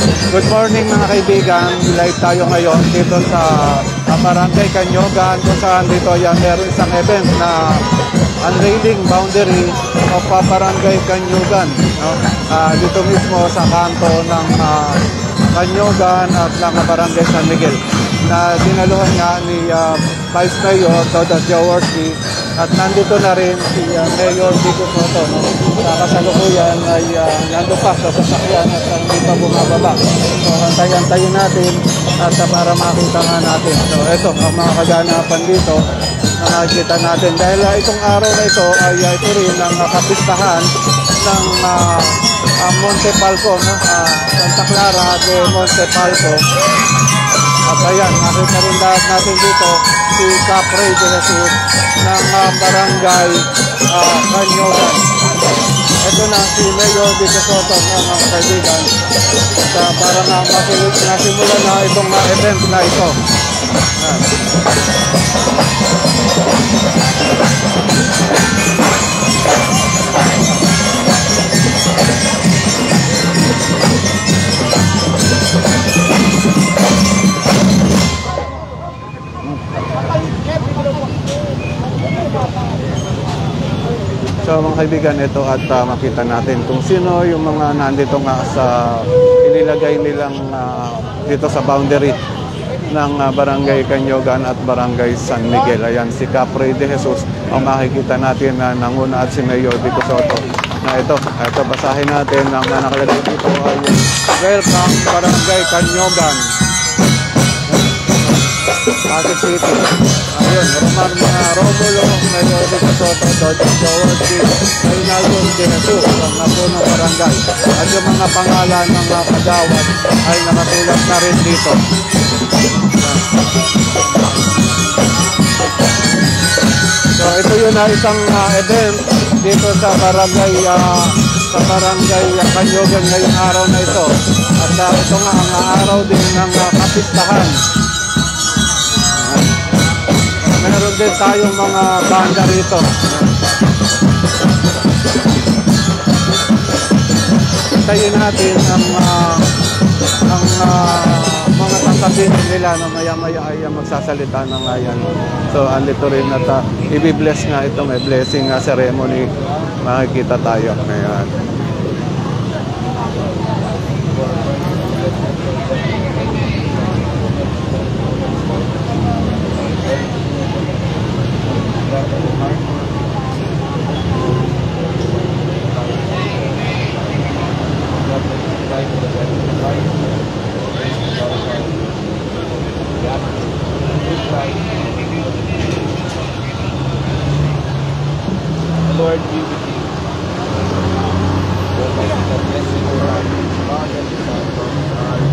Good morning mga kaibigan. Live tayo ngayon dito sa Barangay Canyogan kung saan dito meron isang event na unveiling boundary of Barangay Canyogan, no? Dito mismo sa kanto ng Canyogan at ng Barangay San Miguel na dinaluhan nga ni Vice Mayor Todd Jaworski at nandito na rin si Mayor Vico Soto, no? Sa kasalukuyan ay nandun pa sa sasakyan at hindi pa bumababa. So antayin natin at para makita nga natin. So ito ang mga kaganapan dito na nakikita natin dahil itong araw na ito ay ito rin ang kapistahan ng Monte Palco, no? Santa Clara de Monte Palco. At ayan, nakita rin lahat natin dito si Capre de Jesus ng Barangay Canyogan. Ito na si Mayor Vico Soto ng mga kaibigan. Para nga nasimulan na itong event na ito. So mga kaibigan, ito at makita natin kung sino yung mga nandito nga sa inilagay nilang dito sa boundary ng Barangay Canyogan at Barangay San Miguel. Ayan, si Capre de Jesus ang makikita natin na nanguna at si Mayor Vico Soto. Na ito basahin natin ang nakalagay dito ay Welcome Barangay Canyogan, Pasig City. Ayun, Romulo, Mayor Vico Soto, Todd Jaworski, Reynaldo de Jesus, ang napunong barangay. At yung mga pangalan ng mga kagawad ay nakatulad na rin dito. So ito yun na isang event dito sa Barangay Canyogan ngayong araw na ito. At ito nga ang araw din ng kapistahan. Meron din tayong mga banda rito. Tayo natin ang mga tangkapin nila na maya-maya ay magsasalita na nga yan. So andito rin at i-bless nga ito, may blessing ceremony. Makikita tayo ngayon. Lord be with you. The blessing of God, Father, Son, God.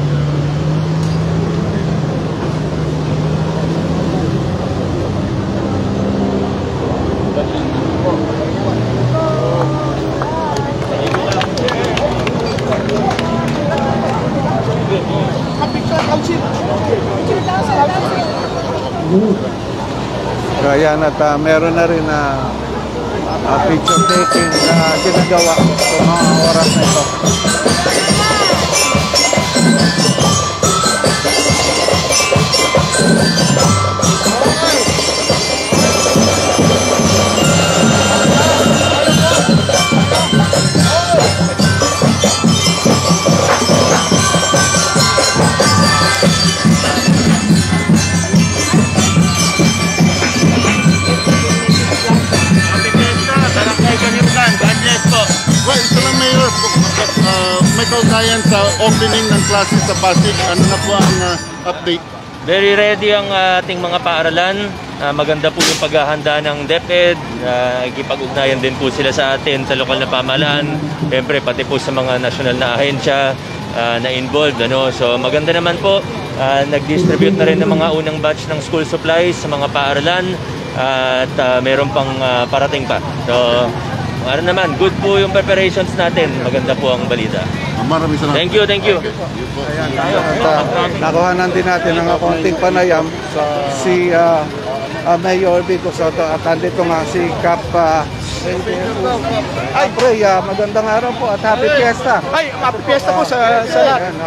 So ayan, at meron na rin na picture taking na ginagawa sa mga oras na ito. May kausayan sa opening ng klase sa Pasig. Ano na po ang update? Very ready ang ating mga paaralan. Maganda po yung paghahanda ng DepEd. Ikipag-ugnayan din po sila sa atin sa lokal na pamahalaan. Siyempre pati po sa mga national na ahensya na involved. So maganda naman po. Nag-distribute na rin ng mga unang batch ng school supplies sa mga paaralan. At meron pang parating pa. So ano naman, good po yung preparations natin. Maganda po ang balita. Maraming salamat. Thank you, thank you. Ayan, nakuhanan din natin ng konting panayam si Mayor Vico Soto at andito nga si Cap Thank you. Ay, pre, magandang araw po at happy fiesta. Ay, happy fiesta po sa lahat. Ayan,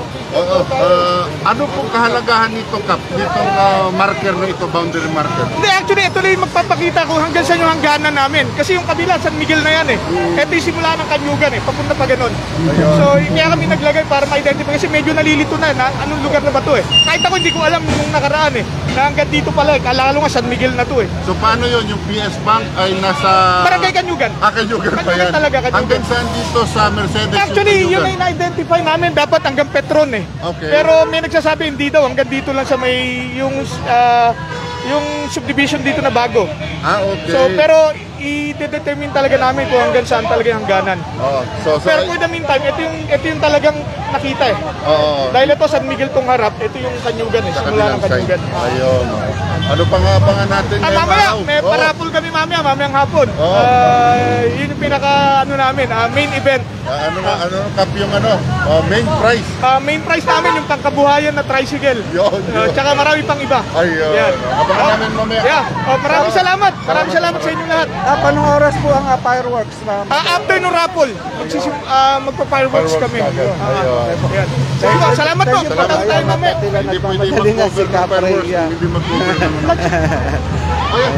Ano pong kahalagahan nito, Kap? Nitong marker na ito, boundary marker? Hindi, actually, ito lang yung magpapakita kung hanggang saan yung hangganan namin. Kasi yung kabila, San Miguel na yan eh. Ito yung simula ng Kanyugan eh, papunta pa ganun. So, kaya kami naglagay para ma-identify kasi medyo nalilito na anong lugar na ba to eh. Kahit ako hindi ko alam nung nakaraan eh, na hanggang dito pala eh, kalalo nga San Miguel na to eh. So paano yun? Yung PS Bank ay nasa... Barangay Kanyugan. Kanyugan pa yan. Talaga, Kanyugan. Hanggang saan dito sa Mercedes? Actually, yung yun Kanyugan? ay na-identify namin dapat hanggang Petron eh. Okay. Pero may nagsasabi hindi daw, hanggang dito lang sa may yung subdivision dito na bago. Okay. So, pero i-determine talaga namin kung hanggang saan talaga yung hangganan. So, Pero for the meantime, ito yung talagang nakita eh. Dahil ito San Miguel tong harap, ito yung Kanyugan eh, sa simula ng kabilang side. Kanyugan. Ayun. Ano pang abangan natin ngayong Mamaya, araw? may parapol kami mamayang hapon. Yun yung pinaka namin, main event. Ano Kap, yung main prize? Main prize namin yung pangkabuhayan na tricycle. Yun. Tsaka marami pang iba. Ayun. Yan. Abangan namin mamaya. Yeah. Maraming salamat. Maraming salamat sa inyo lahat. Anong oras po ang fireworks na? After no raffle, magpa-fireworks Fireworks kami. agad. Ayun. Yan. Sige po, salamat po. Patawag tayo mamaya. Hindi pwede Nagmamadali nga si mag-cover ng Kapre. fireworks. Hindi mag-cover naman. Ayun.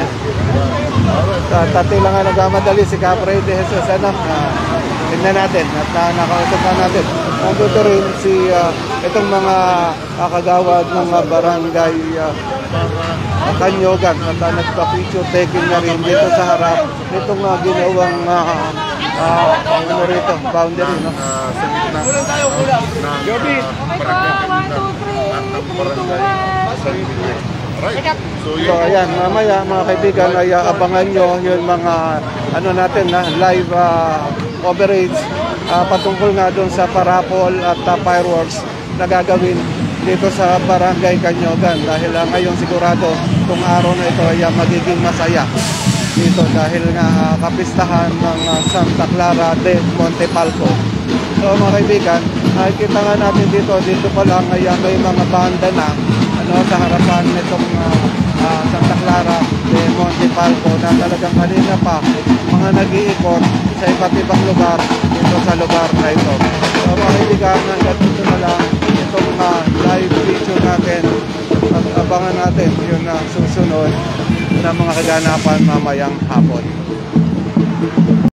Tati lang nga nagmamadali si Kapre de Jesus. Tignan natin at nakausap na natin. Nandito rin si itong mga kagawad ng barangay Kanyugan at nagpa-picture taking na rin dito sa harap nitong ginawang rito, boundary, no? Sa gitna ng barangay at ng barangay San Miguel. Right. So, So ayan, mamaya mga kaibigan ay abangan nyo yung mga natin na live coverage patungkol nga doon sa parapol at fireworks na gagawin dito sa barangay Kanyugan dahil ngayon sigurado itong araw na ito ay magiging masaya dito dahil nga kapistahan ng Santa Clara de Montepalco. So mga kaibigan, nakikita nga natin dito pa lang ay may mga banda na sa harapan nitong Santa Clara de Montepalco na talagang kanina pa mga nag-iikot sa iba't ibang lugar dito sa lugar na ito. So mga kaibigan, hanggang dito na lang itong live video natin at abangan natin yung susunod na mga kaganapan mamayang hapon.